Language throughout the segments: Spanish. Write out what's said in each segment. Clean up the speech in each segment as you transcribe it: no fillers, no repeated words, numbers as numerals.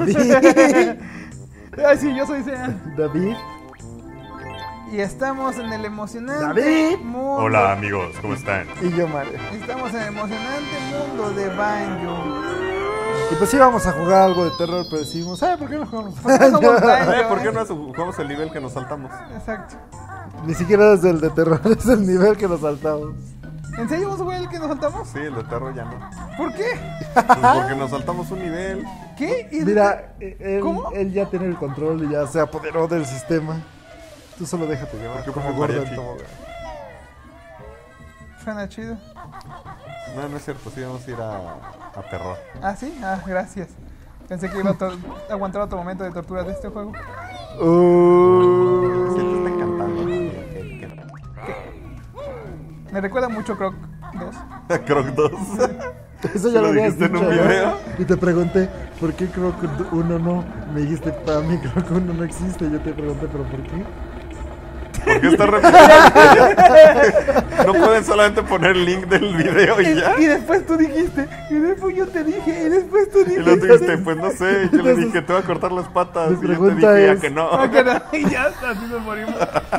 David. Ay, sí, yo soy Sean. David. Y estamos en el emocionante David. mundo. Hola amigos, ¿cómo están? Y yo, Mario. Estamos en el emocionante mundo de Banjo. Y pues íbamos a jugar algo de terror, pero decidimos, ¿por qué no jugamos? ¿Por qué no jugamos Banjo, ¿Por qué no jugamos el nivel que nos saltamos? Exacto. Ni siquiera es el de terror, es el nivel que nos saltamos. ¿En serio vamos a jugar el que nos saltamos? Sí, el de terror ya no. ¿Por qué? Pues porque nos saltamos un nivel. ¿Qué? ¿Y Mira, ¿Cómo? él ya tiene el control y ya se apoderó del sistema. Tú solo déjate llevar Porque como como gordo en mariachi. tobogán. Suena chido. No, no es cierto, sí vamos a ir a terror. ¿Ah, sí? Ah, gracias. Pensé que iba a aguantar otro momento de tortura de este juego. Sí, te está encantando. Me recuerda mucho Croc 2. Croc 2. Eso ya ¿Lo lo habías dijiste en dicho, un ¿no? video? Y te pregunté, ¿por qué Croc 1 no? Me dijiste, para mí Croc 1 no existe. Yo te pregunté, ¿pero por qué? ¿Por qué está repitiendo? No pueden solamente poner el link del video y ya. Y después tú dijiste, y después yo te dije, y después tú Y dijiste. luego tú dijiste, pues no sé. Yo le Entonces, dije, te voy a cortar las patas. mi Y yo te pregunta dije, es- ya que no. Ah, que no, y ya está, así nos morimos.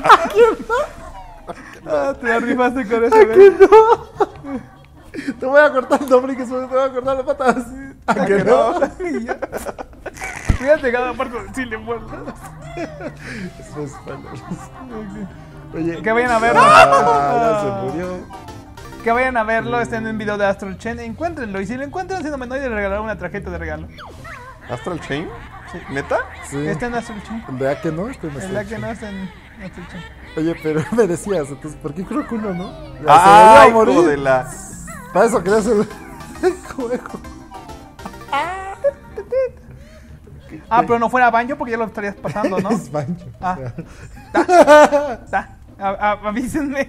Ah, te la rifaste con eso, ¿A ¿ves? que no? Te voy a cortar el nombre y que te voy a cortar las patas. ¿A que no? Y ya. Fíjate, cada parte sí le muerto. Eso es spoilers. Oye, Que vayan a verlo. ya se murió. Que vayan a verlo, está en un video de Astral Chain. Encuéntrenlo, y si lo encuentran, si no me doy de regalar una tarjeta de regalo. ¿Astral Chain? ¿Neta? Sí. Está en Astral Chain. ¿Verdad que no? Estoy El la que no está en Astral Chain. Oye, pero me decías, entonces, ¿por qué creo que uno no? Ya ¡Ah, se iba a hijo morir. de la... Para eso querías el juego. Ah, pero no fuera Banjo porque ya lo estarías pasando, ¿no? Es Banjo. Ah. Avísenme.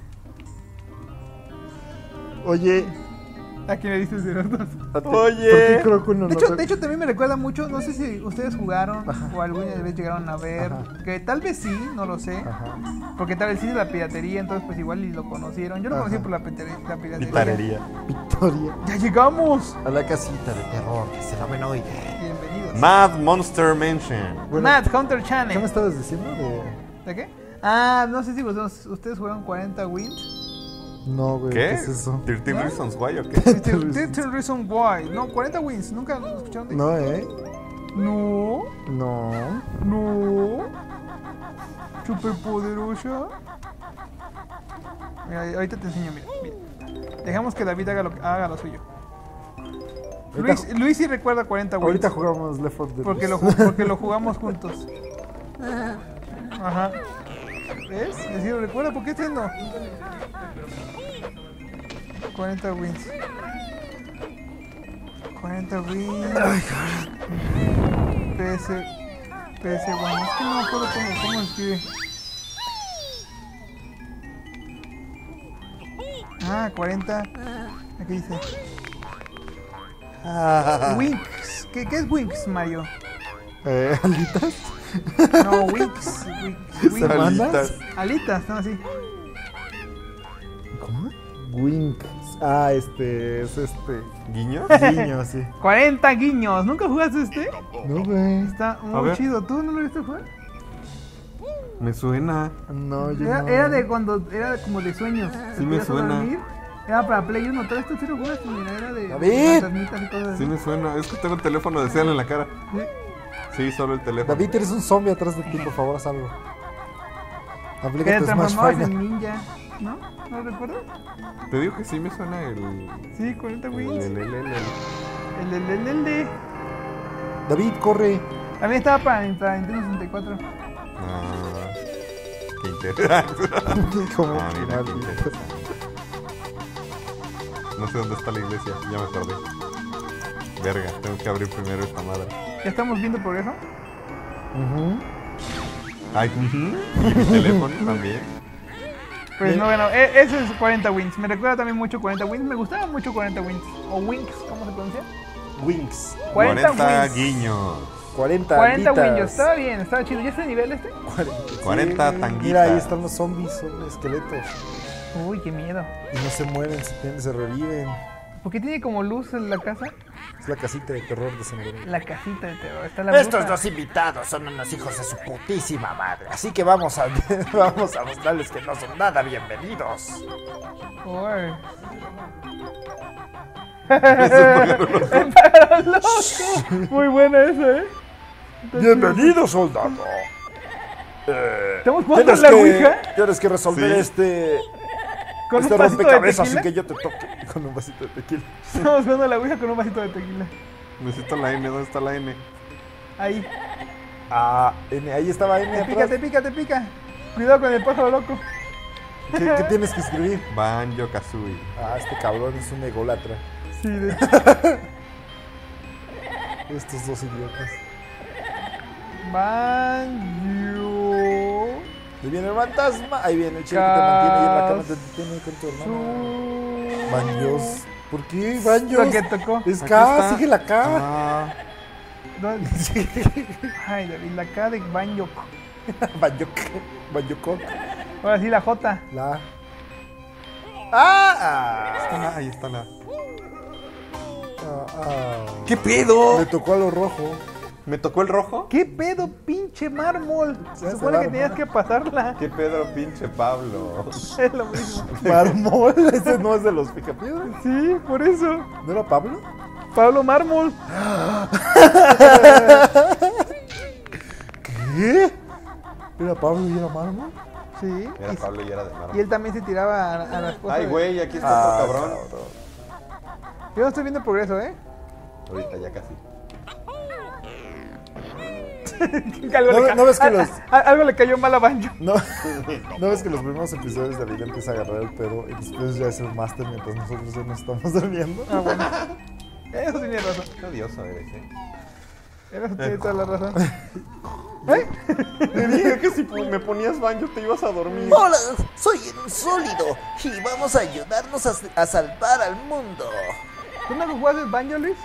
Oye, ¿A quién le dices de los dos? ¿por qué Oye. creo que uno no? De hecho, también me recuerda mucho, no sé si ustedes jugaron o alguna vez llegaron a ver, Ajá. que tal vez sí, no lo sé, Ajá. porque tal vez sí de la piratería, entonces pues igual y lo conocieron. Yo lo conocí Ajá. por la piratería. Pitarería. ¡Ya Victoria. llegamos! A la casita de terror que se la ven hoy. Bienvenidos. Mad Monster Mansion. Bueno, Mad Hunter ¿qué me Channel. estabas diciendo? ¿De qué? Ah, no sé si ustedes jugaron 40 Wins. No, güey, ¿Qué? ¿qué es eso? 13 ¿No? Reasons Why o qué? 13 Reasons Why. No, 40 Wins. ¿Nunca lo escucharon de No, No. No. No. Super poderosa. Mira, ahorita te enseño, mira. Dejamos que David haga lo suyo. Luis sí recuerda 40 Wins. Ahorita jugamos Left 4 Dead. Porque lo jugamos juntos. Ajá. ¿Ves? Y así lo recuerda. ¿Por qué este no? 40 wins. 40 wins. PS1. Es que no me acuerdo cómo escribe. Ah, 40. Aquí dice. Winx. ¿Qué es Winx, Mario? ¿Alitas? No, Winx. Winx. ¿Semanas? Alitas, no, así. ¿Cómo? Winks. Ah, es ¿Guiño? guiño, sí. 40 guiños. ¿Nunca jugaste este? No, güey. Está A muy ver. chido. ¿Tú no lo viste jugar? Me suena. No, yo Era, no. era de cuando era como de sueños. Sí Te me ibas a suena. dormir, era para Play 1. Todo esto sí lo jugaste. Mira, era de David. fantasmitas y cosas así. Sí me suena. Es que tengo el teléfono de Sean en la cara. Sí. Sí, solo el teléfono. David, eres un zombie atrás de ti, por favor, haz algo. Que Aplícate te Smash transformabas en Final. ninja. ¿No? ¿No lo recuerdas? Te digo que sí me suena el... Sí, 40 wins. El. David, corre. También estaba para Nintendo 64. Ah, qué interesante. Como Ah, mira, qué maldito. interesante. No sé dónde está la iglesia, ya me acordé. Verga, tengo que abrir primero esta madre. ¿Ya estamos viendo progreso? Ujú. Ay, y mi teléfono también. Pues no, bueno, ese es 40 wins. Me recuerda también mucho 40 wins. Me gustaba mucho 40 wins. O Winx, ¿cómo se pronuncia? Winks. 40 wins. guiños. 40 40 alitas. wins. Estaba bien, estaba chido. ¿Ya está el nivel este? 40 Sí, tanguitas. Mira, ahí están los zombies, son esqueletos. Uy, qué miedo. Y no se mueren, se reviven. ¿Por qué tiene como luz en la casa? Es la casita de terror de Sombrero. La casita de terror. Está la Estos bruja. dos invitados son unos hijos de su putísima madre. Así que vamos a mostrarles que no son nada bienvenidos. Uy. El pájaro loco. Muy buena esa, ¿eh? Bienvenido, soldado. ¿Estamos jugando a la Ouija? Tienes que resolver Sí. este ¿Con un vasito de rompecabezas sin tequila? que yo te toque. Con un vasito de tequila. Estamos jugando a la Ouija con un vasito de tequila. Necesito la N, ¿dónde está la N? Ahí. Ah, N, ahí estaba N Te pica, atrás. te pica, te pica. Cuidado con el pájaro loco. ¿Qué tienes que escribir? Banjo Kazooie. Ah, este cabrón es un ególatra. Sí, de Estos dos idiotas. Banjo. Ahí viene el fantasma. Ahí viene el chico que te mantiene ahí en la cama. Te detiene con tu hermano. Banjos. ¿Por qué Banjos? Lo que tocó. Es Aquí K, está. sigue la K. Ah, ¿Dónde? Ay, David, la K de Banjo. Banjok. Banjokok. Ahora sí, la J. La. ¡Ah! está la, ahí está la. Ah. ¿Qué pedo? Me tocó a lo rojo. ¿Me tocó el rojo? ¿Qué pedo, pinche mármol? Se Ya supone se que va, tenías ¿no? que pasarla. ¿Qué pedo, pinche Pablo? Es lo mismo. Mármol. Ese no es de los picapiedras. Sí, por eso. ¿No era Pablo? Pablo Mármol. ¿Qué? ¿Era Pablo y era Mármol? Sí. Era Y- Pablo y era de Y Mármol. él también se tiraba a las cosas. Ay, güey, aquí está otro cabrón. Yo no estoy viendo progreso, ¿eh? Ahorita ya casi. Algo, ¿No- no ves que los- algo le cayó mal a Banjo. No, ¿no ves que los primeros episodios de David empieza a agarrar el pedo y después ya es el máster mientras nosotros ya nos estamos durmiendo? Ah, bueno. Eso tiene razón. Qué odioso eres, ¿eh? Eso tiene toda la razón. Te dije que si me ponías banjo te ibas a dormir. Hola, soy un sólido y vamos a ayudarnos a salvar al mundo. ¿Tú no jugaste Banjo, Luis?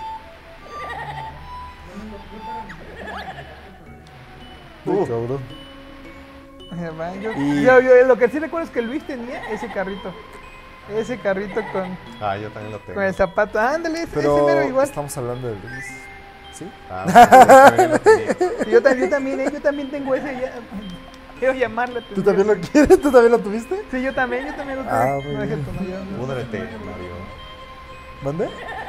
Ay, cabrón. Banjo. Y- Yo, lo que sí recuerdo es que Luis tenía ese carrito. Ese carrito Ah, yo también lo tengo. con el zapato. Ándale, ese Pero mero igual. estamos hablando de Luis. ¿Sí? Ah, yo también lo tenía. Sí, yo también tengo ese. Ya. Quiero llamarle atención. ¿Tú también lo quieres? ¿Tú también lo tuviste? Sí, yo también lo tuve. Ah, muy No, es bien. cierto, no, yo no. Púdrete, Mario. ¿Mande?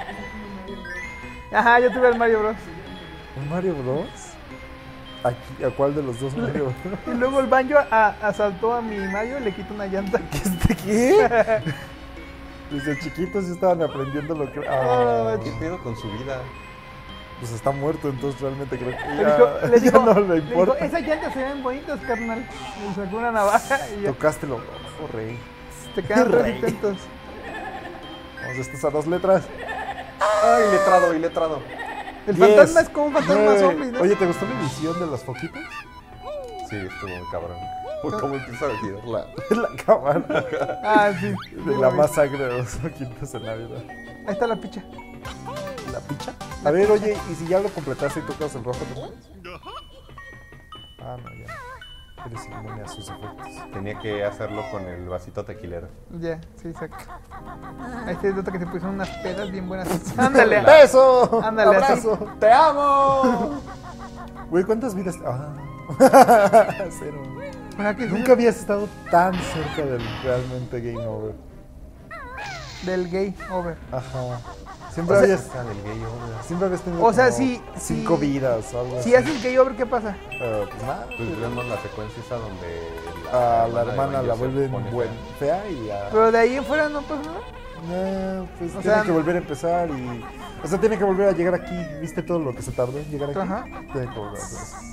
Ajá, yo tuve el Mario Bros. ¿Un Mario Bros? Aquí, ¿a cuál de los dos Mario Bros? Y luego el Banjo asaltó a mi Mario y le quitó una llanta. ¿Qué? Desde chiquitos ya estaban aprendiendo lo que... Ah, ¿Qué pedo con su vida? pues está muerto, entonces realmente creo que Le ya, dijo, le ya dijo, no le le dijo, importa. esas llantas se ven bonitas, carnal. Le sacó una navaja y ya Tocaste lo rojo, rey. te quedan Rey. resistentos. Vamos, estas a dos letras. Ay, letrado, letrado. El 10, fantasma es como un fantasma 9. zombie, ¿no? Oye, ¿te gustó mi visión de las foquitas? Sí, estuvo muy cabrón. Uy, ¿cómo empieza a girar La cámara Ah, sí. de la masacre de los foquitas en Navidad. Ahí está la picha. ¿La picha? A ver, oye, ¿y si ya lo completaste y tocas el rojo también? Ah, no, ya. Eres inmune a sus efectos. Tenía que hacerlo con el vasito tequilero. Ya, sí, exacto. Ahí se nota que se pusieron unas pedas bien buenas. Ándale. ¡Beso! Ándale, ¡Abrazo! ¡Te amo! Güey, ¿cuántas vidas? Ah. Cero. ¿Para qué? Nunca habías estado tan cerca del realmente game over. Del gay over. Ajá. Siempre O sea, habías... Ah, del gay, obvio. Siempre habías tenido O sea, como sí, 5 sí. vidas o algo Si así. haces gay over, ¿qué pasa? Pues nada. Pues vemos la secuencia esa donde A la de hermana Banjo la se vuelven pone fea y a... Pero de ahí en fuera no pasa nada. Pues O tiene sea, que volver a empezar y... O sea, tiene que volver a llegar aquí. ¿Viste todo lo que se tardó en llegar aquí? Ajá. Tiene que volver a hacer eso.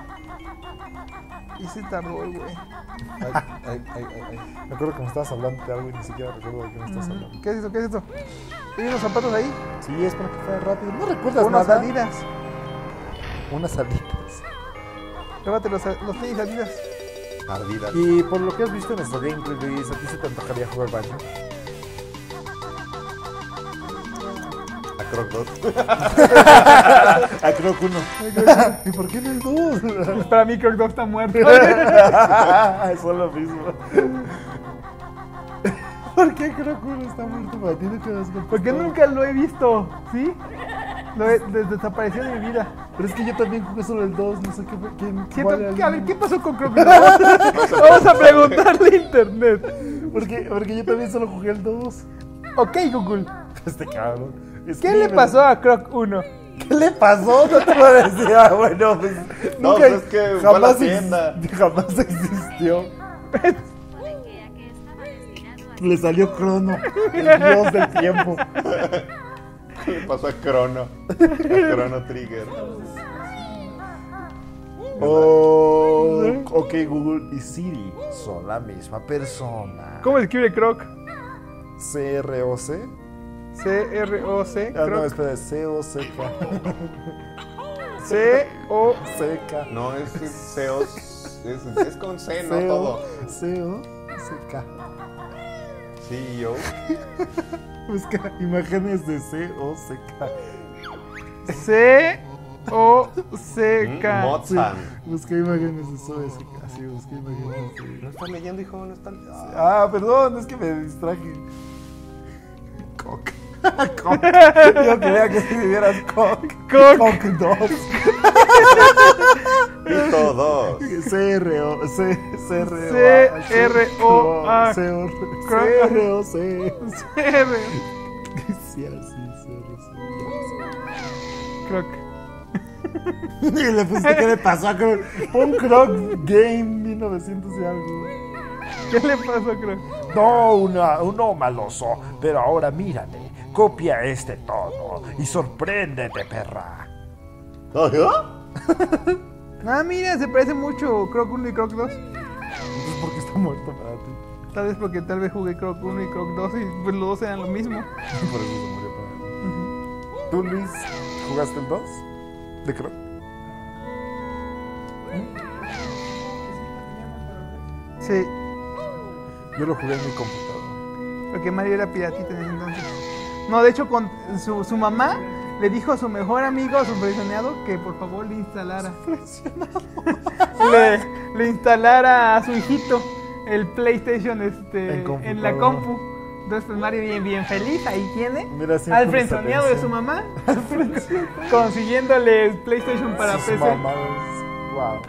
Y se tardó el güey. Ay. Me acuerdo que me estabas hablando de algo y ni siquiera recuerdo de qué me estás hablando. ¿Qué es eso? ¿Qué es eso? ¿Hay unos zapatos ahí? Sí, es para que fuera rápido. ¿No recuerdas Unas nada? Adidas. Unas salidas. Llévate los tenis Adidas. Ardidas. Y por lo que has visto en nuestro gameplay, Luis, ¿a ti se te antojaría jugar Banjo? A Croc 2. A Croc 1. ¿Y por qué no el 2? Pues para mí Croc 2 está muerto. Es lo mismo. ¿Por qué Croc 1 está muerto para ti? No te das cuenta. Porque nunca lo he visto, ¿sí? Desapareció de mi vida. Pero es que yo también jugué solo el 2, no sé qué fue. Siento, a ver, ¿qué pasó con Croc 1? Vamos a preguntarle a internet. Porque yo también solo jugué el 2. Ok, Google. Este cabrón. ¿Qué le pasó a Croc 1? ¿Qué le pasó? No te voy a decir. Bueno, pues. No, Nunca. pues es que fue a la tienda. Jamás existió. Le salió Crono, el dios del tiempo. ¿Qué le pasó a Crono? A Chrono Trigger. Oh, ok, Google y Siri son la misma persona. ¿Cómo escribe Croc? C-R-O-C. C-R-O-C. Ah, no, Croc. espera, C-O-C-K. C-O. No, es CEOs. Es con C, no todo. C-O-C-K. CEO. Busca imágenes de C-O-C-K. C-O-C-K. Mozart. Busca imágenes de C-O-C-K. Sí, busca imágenes de... No estás leyendo, hijo, no están. Perdón, es que me distraje. Cock. Cock. Yo quería que escribieras cock. Cock. Cock 2. Pito 2. C-R-O. C-R-O-A. C-R-O-C. C-R. Sí, así, C-R-O-C. Croc. Y le pusiste qué le pasó a Croc. Un Croc Game 1900 y algo. ¿Qué le pasó a Croc? No, uno maloso, pero ahora mírate. Copia este tono y sorpréndete, perra. Ah, mira, se parece mucho Croc 1 y Croc 2. Entonces, ¿por qué está muerto para ti? Tal vez porque tal vez jugué Croc 1 y Croc 2 y pues los dos eran lo mismo. Por eso se murió para ti. ¿Tú, Luis, jugaste el 2 de Croc? Sí, Yo lo jugué en mi computadora. porque Mario era piratita en ese entonces. No, de hecho, con su mamá le dijo a su mejor amigo, a su presionado, que por favor le instalara. le instalara a su hijito el PlayStation en la compu. Entonces, pues Mario bien feliz, ahí tiene. Mira, siempre al frenzoneado de su mamá, consiguiéndole el PlayStation para Sus PC. mamadas. Wow.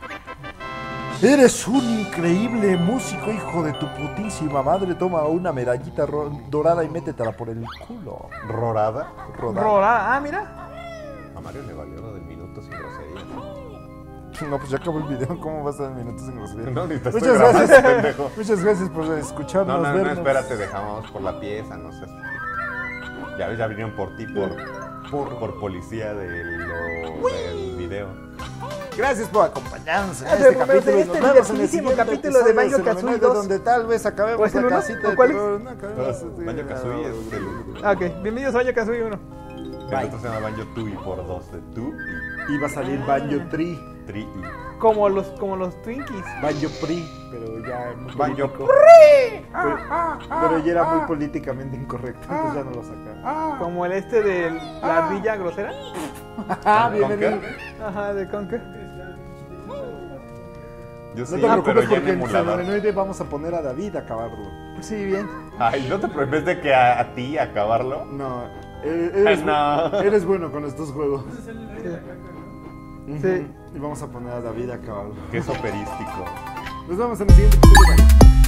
Eres un increíble músico, hijo de tu putísima madre. Toma una medallita dorada y métetela por el culo. ¿Rorada? Rora, mira. A Mario le valió lo del minuto sin grosería. No, pues ya acabó el video. ¿Cómo va a estar en minutos en grosería? No, ni te estoy Muchas grabando, gracias. pendejo. Muchas gracias por escucharnos, No, vernos. espérate, dejamos por la pieza, no sé. Ya ves, ya vinieron por ti, por policía del video. Gracias por acompañarnos en Gracias este por capítulo. vernos en Nos este vemos en el divertidísimo siguiente capítulo de episodio Banjo-Kazooie Xenomenoi, 2. donde tal vez ¿O acabemos es el la uno? casita ¿O de cuál es? terror. No, acabemos Banjo-Kazooie es el... Ah, ok, bienvenidos a Banjo-Kazooie 1. El otro se llama Banjo-Tooie por dos, de tú Y va a salir Banjo Tree. y tri y... Como los Twinkies. Banjo Pri, pero ya muy Banjo político. Pero ya era muy políticamente incorrecto, entonces ya no lo sacaron. Como el de la ardilla grosera. Conker. Ajá, de Conker. Yo No sí, te pero preocupes ya porque en en emulador. Xenomenoide vamos a poner a David a acabarlo. Sí, bien. Ay, no te en vez de que a ti acabarlo. No, No. eres bueno con estos juegos. Sí. Y vamos a poner a David a acabarlo. Que es operístico. Nos vemos en el siguiente episodio. Bye.